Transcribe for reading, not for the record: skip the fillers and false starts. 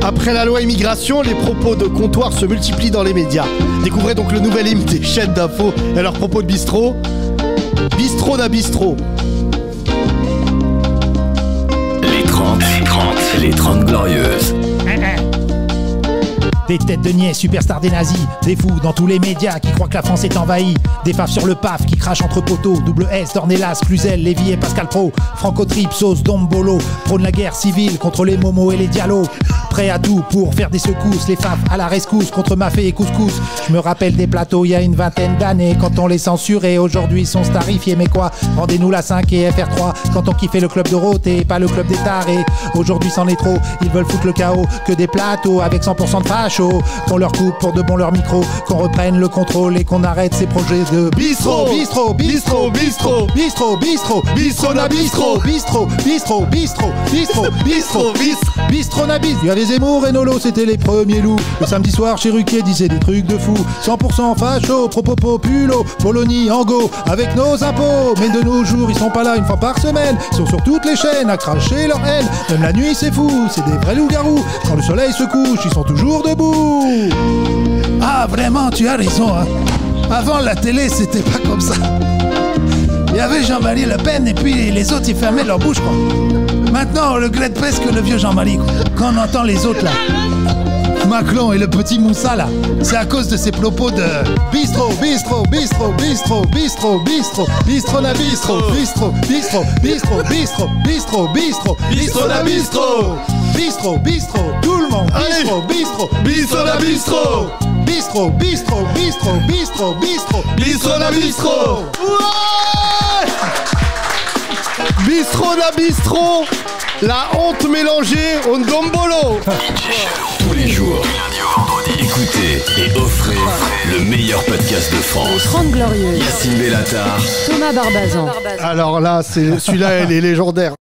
Après la loi immigration, les propos de comptoir se multiplient dans les médias. Découvrez donc le nouvel hymne des chaînes d'infos et leurs propos de bistrot. Bistrot d'un bistrot. Les 30 glorieuses. Des têtes de niais, superstars des nazis. Des fous dans tous les médias qui croient que la France est envahie. Des faves sur le paf qui crachent entre poteaux. Double S, Dornelas, Cluzel, Lévy et Pascal Pro. Franco Trip, Sauce, Dombolo. Prône la guerre civile contre les momos et les dialos. Prêt à tout pour faire des secousses. Les faves à la rescousse contre Mafé et Couscous. Je me rappelle des plateaux il y a une vingtaine d'années quand on les censurait. Aujourd'hui ils sont starifiés. Mais quoi, rendez-nous la 5 et FR3 quand on kiffait le club de Roté, pas le club des tarés. Aujourd'hui c'en est trop, ils veulent foutre le chaos. Que des plateaux avec 100% de fachos. Qu'on leur coupe pour de bon leur micro. Qu'on reprenne le contrôle et qu'on arrête ces projets de bistrot. Bistrot, bistrot, bistrot, bistrot, bistrot, bistrot na bistrot, bistrot, bistrot, bistrot, bistrot, bistrot, bistrot na bistrot. Il y avait Zemmour et Nolo, c'était les premiers loups. Le samedi soir, chez Ruquier disait des trucs de fou. 100% facho, propos populo, Polonie, Ango, avec nos impôts. Mais de nos jours, ils sont pas là une fois par semaine. Ils sont sur toutes les chaînes à cracher leur haine. Même la nuit, c'est fou, c'est des vrais loups-garous. Quand le soleil se couche, ils sont toujours debout. Ah, vraiment, tu as raison, hein. Avant, la télé, c'était pas comme ça. Il y avait Jean-Marie Le Pen et puis les autres, ils fermaient leur bouche, quoi. Maintenant, on regrette presque le vieux Jean-Marie, quoi. Quand on entend les autres, là. Macron et le petit Moussa, là. C'est à cause de ses propos de bistrot, bistrot, bistrot, bistrot, bistrot, bistrot, bistrot na bistrot, bistrot, bistrot, bistrot, bistrot, bistrot, bistrot, bistrot na bistrot. Bistrot, bistrot, tout le monde. Bistrot, bistrot, bistrot na bistrot. Bistrot, bistrot, bistrot, bistrot, bistrot, bistrot na bistrot. Ouais! Bistrot na bistrot. La honte mélangée au ndombolo. Tous les jours, du lundi au vendredi. Écoutez et offrez le meilleur podcast de France. 30 glorieuses. Yacine Bellatar. Thomas Barbazan. Alors là, celui-là, elle est légendaire.